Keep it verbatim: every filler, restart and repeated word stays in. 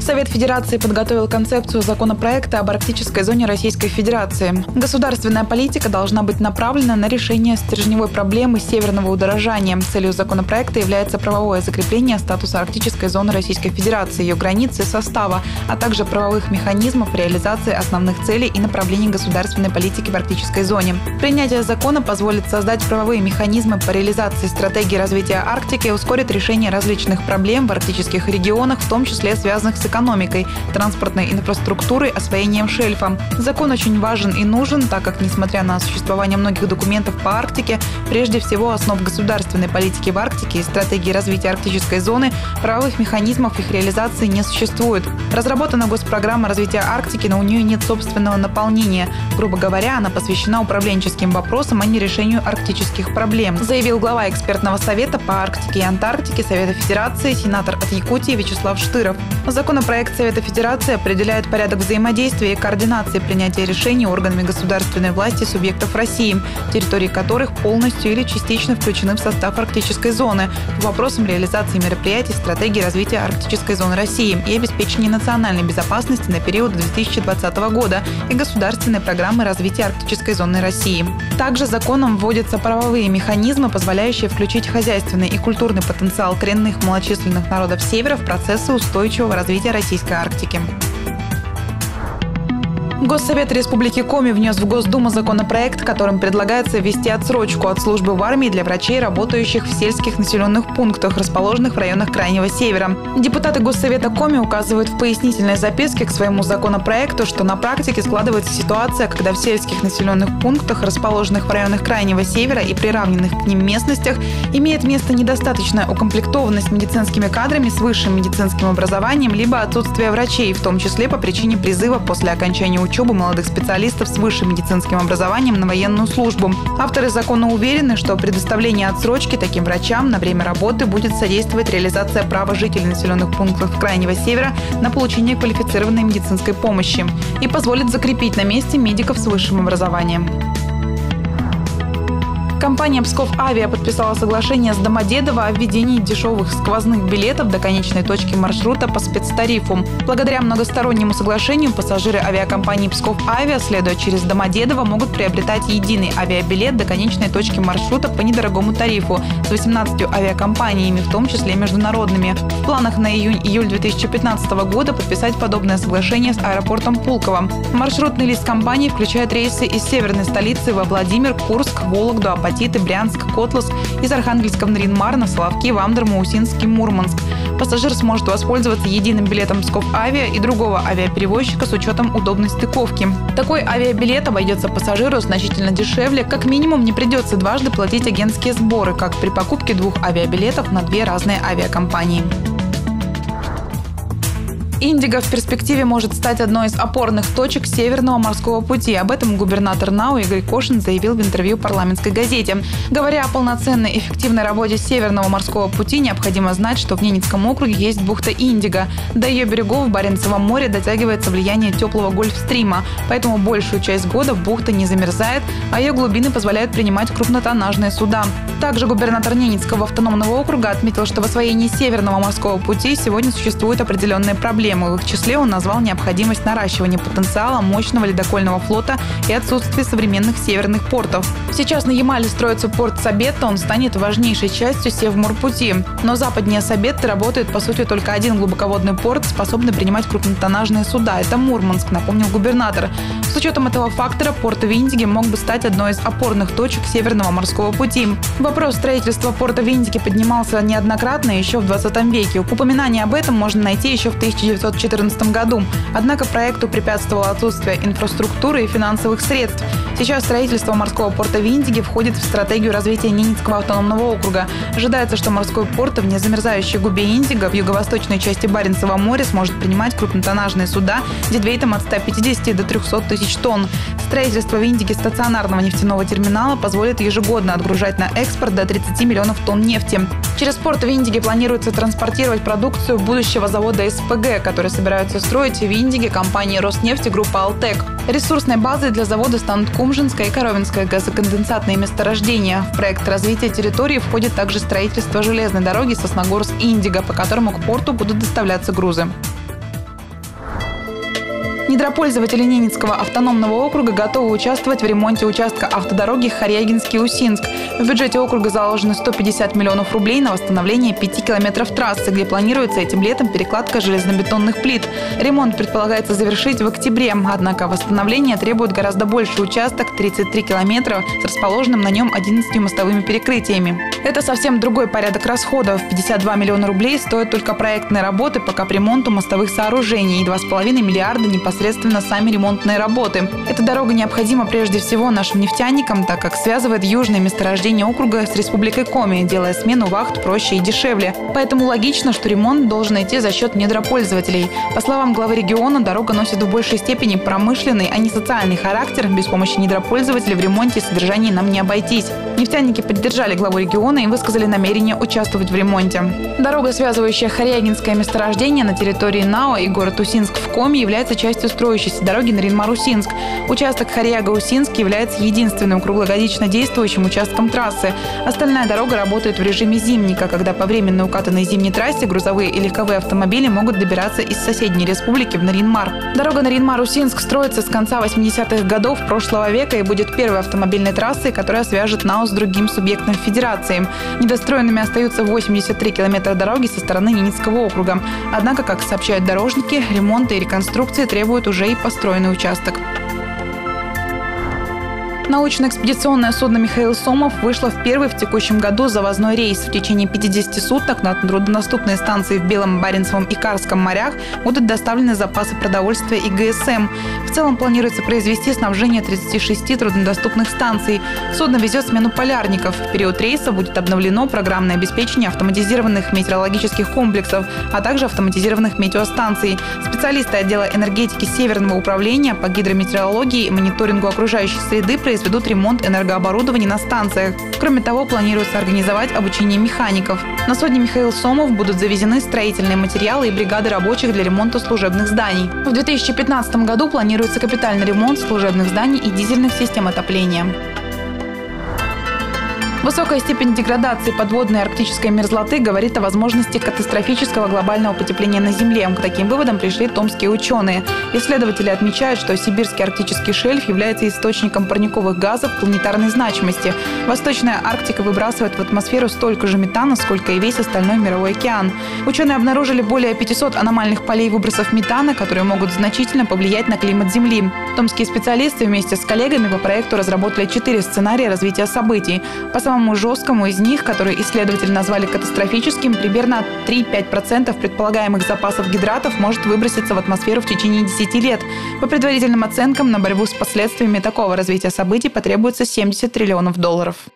Совет Федерации подготовил концепцию законопроекта об арктической зоне Российской Федерации. Государственная политика должна быть направлена на решение стержневой проблемы северного удорожания. Целью законопроекта является правовое закрепление статуса арктической зоны Российской Федерации, ее границ и состава, а также правовых механизмов реализации основных целей и направлений государственной политики в арктической зоне. Принятие закона позволит создать правовые механизмы по реализации стратегии развития Арктики и ускорит решение различных проблем в арктических регионах, в том числе связанных с экономикой, транспортной инфраструктурой, освоением шельфа. Закон очень важен и нужен, так как, несмотря на существование многих документов по Арктике, прежде всего основ государственной политики в Арктике и стратегии развития арктической зоны, правовых механизмов их реализации не существует. Разработана госпрограмма развития Арктики, но у нее нет собственного наполнения. Грубо говоря, она посвящена управленческим вопросам, а не решению арктических проблем, заявил глава экспертного совета по Арктике и Антарктике Совета Федерации, сенатор от Якутии Вячеслав Штыров. Законопроект Совета Федерации определяет порядок взаимодействия и координации принятия решений органами государственной власти субъектов России, территории которых полностью или частично включены в состав арктической зоны, по вопросам реализации мероприятий стратегии развития арктической зоны России и обеспечения национальной безопасности на период две тысячи двадцатого года и государственной программы развития арктической зоны России. Также законом вводятся правовые механизмы, позволяющие включить хозяйственный и культурный потенциал коренных малочисленных народов Севера в процессы устойчивого развития российской Арктики. Госсовет Республики Коми внес в Госдуму законопроект, которым предлагается ввести отсрочку от службы в армии для врачей, работающих в сельских населенных пунктах, расположенных в районах Крайнего Севера. Депутаты Госсовета Коми указывают в пояснительной записке к своему законопроекту, что на практике складывается ситуация, когда в сельских населенных пунктах, расположенных в районах Крайнего Севера и приравненных к ним местностях, имеет место недостаточная укомплектованность медицинскими кадрами с высшим медицинским образованием, либо отсутствие врачей, в том числе по причине призыва после окончания учебы молодых специалистов с высшим медицинским образованием на военную службу. Авторы закона уверены, что предоставление отсрочки таким врачам на время работы будет содействовать реализации права жителей населенных пунктов Крайнего Севера на получение квалифицированной медицинской помощи и позволит закрепить на месте медиков с высшим образованием. Компания «Псков Авиа» подписала соглашение с Домодедово о введении дешевых сквозных билетов до конечной точки маршрута по спецтарифу. Благодаря многостороннему соглашению пассажиры авиакомпании «Псков Авиа», следуя через Домодедово, могут приобретать единый авиабилет до конечной точки маршрута по недорогому тарифу с восемнадцатью авиакомпаниями, в том числе международными. В планах на июнь-июль две тысячи пятнадцатого года подписать подобное соглашение с аэропортом Пулково. Маршрутный лист компании включает рейсы из северной столицы во Владимир, Курск, Вологду, Апатиты, Брянск, Котласк, из Архангельска в Нарьян-Мар, на Соловки, Вамдер, Маусинск и Мурманск. Пассажир сможет воспользоваться единым билетом Псков Авиа и другого авиаперевозчика с учетом удобной стыковки. Такой авиабилет обойдется пассажиру значительно дешевле. Как минимум не придется дважды платить агентские сборы, как при покупке двух авиабилетов на две разные авиакомпании. Индиго в перспективе может стать одной из опорных точек Северного морского пути. Об этом губернатор НАУ Игорь Кошин заявил в интервью парламентской газете. Говоря о полноценной эффективной работе Северного морского пути, необходимо знать, что в Ненецком округе есть бухта Индиго. До ее берегов в Баренцевом море дотягивается влияние теплого гольфстрима, поэтому большую часть года бухта не замерзает, а ее глубины позволяют принимать крупнотоннажные суда. Также губернатор Ненецкого автономного округа отметил, что в освоении Северного морского пути сегодня существуют определенные проблемы. В их числе он назвал необходимость наращивания потенциала мощного ледокольного флота и отсутствие современных северных портов. Сейчас на Ямале строится порт Сабетта, он станет важнейшей частью Севморпути. Но западнее Сабетты работает, по сути, только один глубоководный порт, способный принимать крупнотоннажные суда. Это Мурманск, напомнил губернатор. С учетом этого фактора порт в Индиге мог бы стать одной из опорных точек Северного морского пути. Вопрос строительства порта в Индиге поднимался неоднократно еще в двадцатом веке. Упоминание об этом можно найти еще в тысяча девятьсот четырнадцатом году. Однако проекту препятствовало отсутствие инфраструктуры и финансовых средств. Сейчас строительство морского порта в Индиге входит в стратегию развития Ненецкого автономного округа. Ожидается, что морской порт в незамерзающей губе Индиго в юго-восточной части Баренцева моря сможет принимать крупнотоннажные суда дедвейтом от ста пятидесяти до трёхсот тысяч тонн. Строительство в Индиге стационарного нефтяного терминала позволит ежегодно отгружать на экспорт до тридцати миллионов тонн нефти. Через порт в Индиге планируется транспортировать продукцию будущего завода СПГ, который собираются строить в Индиге компании Роснефть и группа Алтек. Ресурсной базой для завода станут Кумжинское и Коровинское газоконденсатные месторождения. В проект развития территории входит также строительство железной дороги Сосногорск-Индиго, по которому к порту будут доставляться грузы. Недропользователи Ненецкого автономного округа готовы участвовать в ремонте участка автодороги Харягинский-Усинск. В бюджете округа заложено сто пятьдесят миллионов рублей на восстановление пяти километров трассы, где планируется этим летом перекладка железнобетонных плит. Ремонт предполагается завершить в октябре, однако восстановление требует гораздо больше участок – тридцать три километра с расположенным на нем одиннадцатью мостовыми перекрытиями. Это совсем другой порядок расходов. пятьдесят два миллиона рублей стоят только проектные работы по капремонту мостовых сооружений и два с половиной миллиарда непосредственно непосредственно сами ремонтные работы. Эта дорога необходима прежде всего нашим нефтяникам, так как связывает южные месторождения округа с Республикой Коми, делая смену вахт проще и дешевле. Поэтому логично, что ремонт должен идти за счет недропользователей. По словам главы региона, дорога носит в большей степени промышленный, а не социальный характер. Без помощи недропользователей в ремонте и содержании нам не обойтись. Нефтяники поддержали главу региона и высказали намерение участвовать в ремонте. Дорога, связывающая Харягинское месторождение на территории НАО и город Усинск в Коми, является частью строящейся дороги Нарьян-Мар-Усинск. Участок Харяга-Усинск является единственным круглогодично действующим участком трассы. Остальная дорога работает в режиме зимника, когда по временно укатанной зимней трассе грузовые и легковые автомобили могут добираться из соседней республики в Нарьян-Мар. Дорога Нарьян-Мар-Усинск строится с конца восьмидесятых годов прошлого века и будет первой автомобильной трассой, которая свяжет НАО с другим субъектом федерации. Недостроенными остаются восемьдесят три километра дороги со стороны Ненецкого округа. Однако, как сообщают дорожники, ремонты и реконструкции требуют уже и построенный участок. Научно-экспедиционное судно «Михаил Сомов» вышло в первый в текущем году завозной рейс. В течение пятидесяти суток на труднодоступные станции в Белом, Баренцевом и Карском морях будут доставлены запасы продовольствия и ГСМ. В целом планируется произвести снабжение тридцати шести труднодоступных станций. Судно везет смену полярников. В период рейса будет обновлено программное обеспечение автоматизированных метеорологических комплексов, а также автоматизированных метеостанций. Специалисты отдела энергетики Северного управления по гидрометеорологии и мониторингу окружающей среды произведут ремонт энергооборудования на станциях. Кроме того, планируется организовать обучение механиков. На судне «Михаил Сомов» будут завезены строительные материалы и бригады рабочих для ремонта служебных зданий. В две тысячи пятнадцатом году планируется капитальный ремонт служебных зданий и дизельных систем отопления. Высокая степень деградации подводной арктической мерзлоты говорит о возможности катастрофического глобального потепления на Земле. К таким выводам пришли томские ученые. Исследователи отмечают, что сибирский арктический шельф является источником парниковых газов планетарной значимости. Восточная Арктика выбрасывает в атмосферу столько же метана, сколько и весь остальной мировой океан. Ученые обнаружили более пятисот аномальных полей выбросов метана, которые могут значительно повлиять на климат Земли. Томские специалисты вместе с коллегами по проекту разработали четыре сценария развития событий. По самому жесткому из них, который исследователи назвали катастрофическим, примерно три-пять процентов предполагаемых запасов гидратов может выброситься в атмосферу в течение десяти лет. По предварительным оценкам, на борьбу с последствиями такого развития событий потребуется семьдесят триллионов долларов.